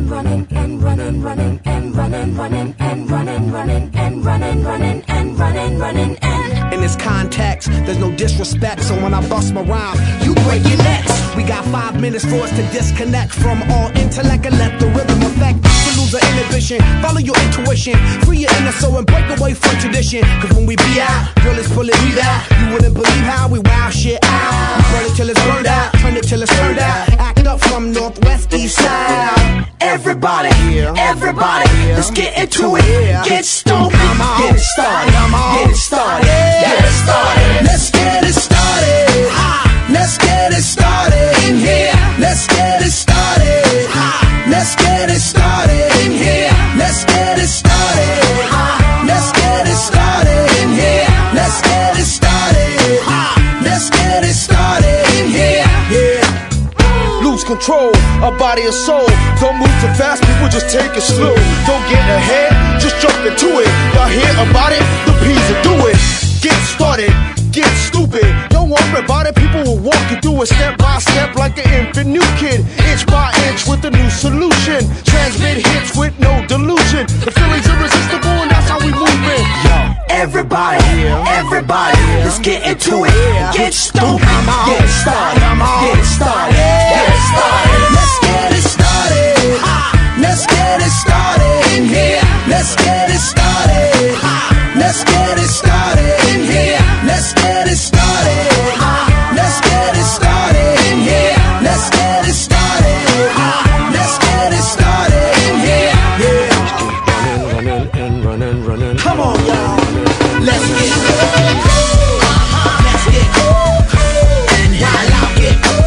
running and running, running and running, running and running, running and running, running and running, running and. In this context, there's no disrespect, so when I bust my rhyme, you break your necks. We got 5 minutes for us to disconnect from all intellect and let the rhythm affect. To lose the inhibition, follow your intuition, free your inner soul and break away from tradition. Cause when we be out, girl, it's pulling me out. You wouldn't believe how we wow shit out. We burn it till it's burned out, turn it till it's turned out. Act up from northwest, east side. Everybody, everybody, let's get into it. Get stoked, get it started, get it started, get it started. Let's get it started. Let's get it started in here. Let's get it started. Let's get it started in here. Let's get it started. Let's get it started in here. Let's get it started. Let's get it started in here. Yeah. Lose control of body and soul. Don't move too fast, people, just take it slow. Don't get ahead, just jump into it. Y'all hear about it? The P's will do it. Get started, get stupid. Don't worry about it, people will walk you through it step by step like an infant new kid. Inch by inch with a new solution. Transmit hits with no delusion. The feeling's irresistible and that's how we move it. Yo, everybody, everybody, let's get into it. Get stoked, get it started, get it started, get it started. Let's get it started. Let's get it started in here. Let's get it started. Let's get it started in here. Let's get it started. Let's get it started in here. Let's get it started. Let's get it started in here. Yeah. Running and running, running. Come on, y'all. Let's get it. Let's get it. And while I get it.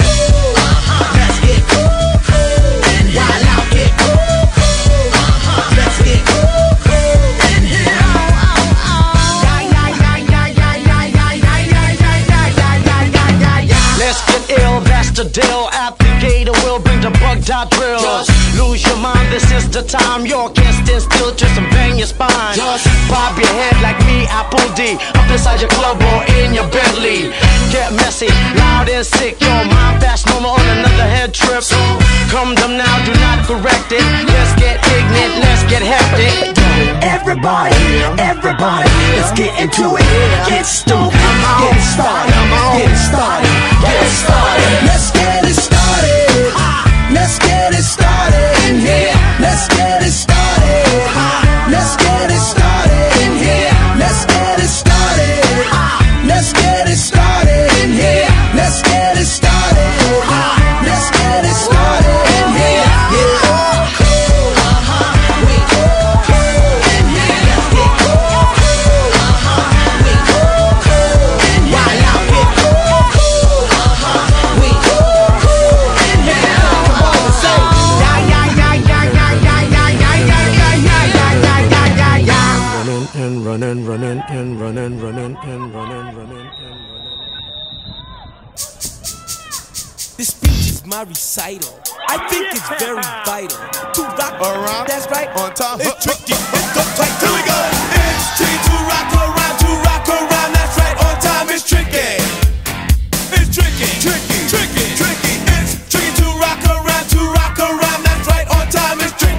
Let's get it. And while I get it. Let's get it. Let's get ill, that's the deal. Applicator will bring the bugged out drill. Just lose your mind, this is the time. You can't stand still, twist and bang your spine. Just bob your head like me, Apple D. Up inside your club or in your Bentley. Get messy, loud and sick. Your mind fast, no more on another head trip. So come them now, do not correct it. Let's get ignorant, let's get hectic. Everybody, everybody, let's get into it. Get stoked, get it started, get it started, get it started. Let's get it started. Let's get it started in here. Let's get it started. Let's get it started in here. Let's get it started. Let's get it started in here. Let's get it started. Let's get it started in here. Yeah. Running, running, and running, running, and running, running, and running. This speech is my recital. I think it's very vital to rock around. That's right. on time. It's tricky. It's uptight. Here we go. It's tricky to rock around. To rock around. That's right. On time. It's tricky. It's tricky. Tricky. Tricky. Tricky. It's tricky to rock around. To rock around. That's right. On time. It's tricky.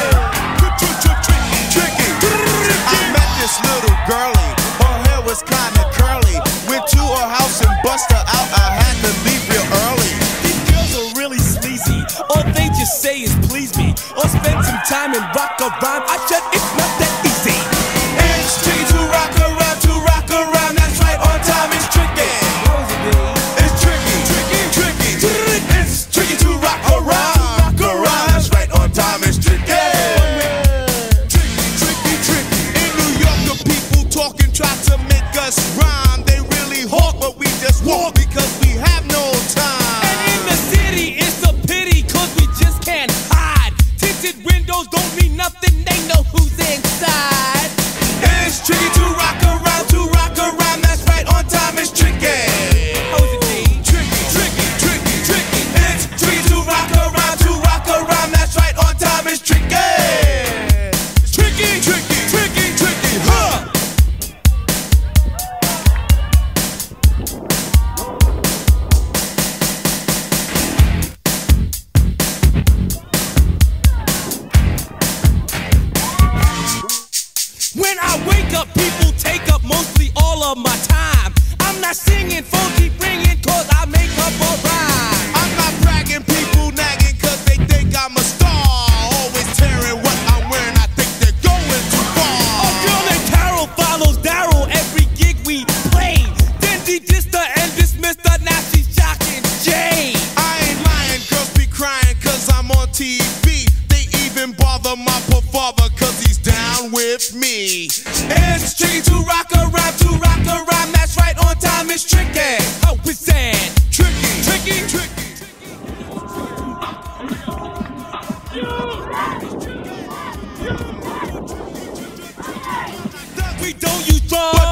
Tricky. I met this little girlie. Her hair was kinda curly. Went to her house and bust her out. I had to leave real early. These girls are really sleazy. All they just say is please me, or spend some time and rock a rhyme. I said it's not that easy. It's tricky to rock around. To rock around. That's right. On time. It's tricky. It's tricky. Tricky. Tricky. It's tricky to rock around. Rock around. That's right. On time. It's tricky. Talking, try to make us rhyme. They really hawk, but we just walk because we have no time. And in the city, it's a pity, cause we just can't hide. Tinted windows don't mean nothing, they know who's in When I wake up, people take up mostly all of my time. I'm not singing, phone keep ringing, cause I make up a rhyme. I'm not bragging, people nagging, cause they think I'm a star. Always tearing what I'm wearing, I think they're going too far. A girl named Carol follows Daryl every gig we play. Then she dissed her and dismissed her, now she's shocking Jay. I ain't lying, girls be crying, cause I'm on TV. They even bother my poor father, cause he's down with me. It's tricky to rock a rhyme, that's right, on time is tricky. How is that? Tricky. We don't use drugs,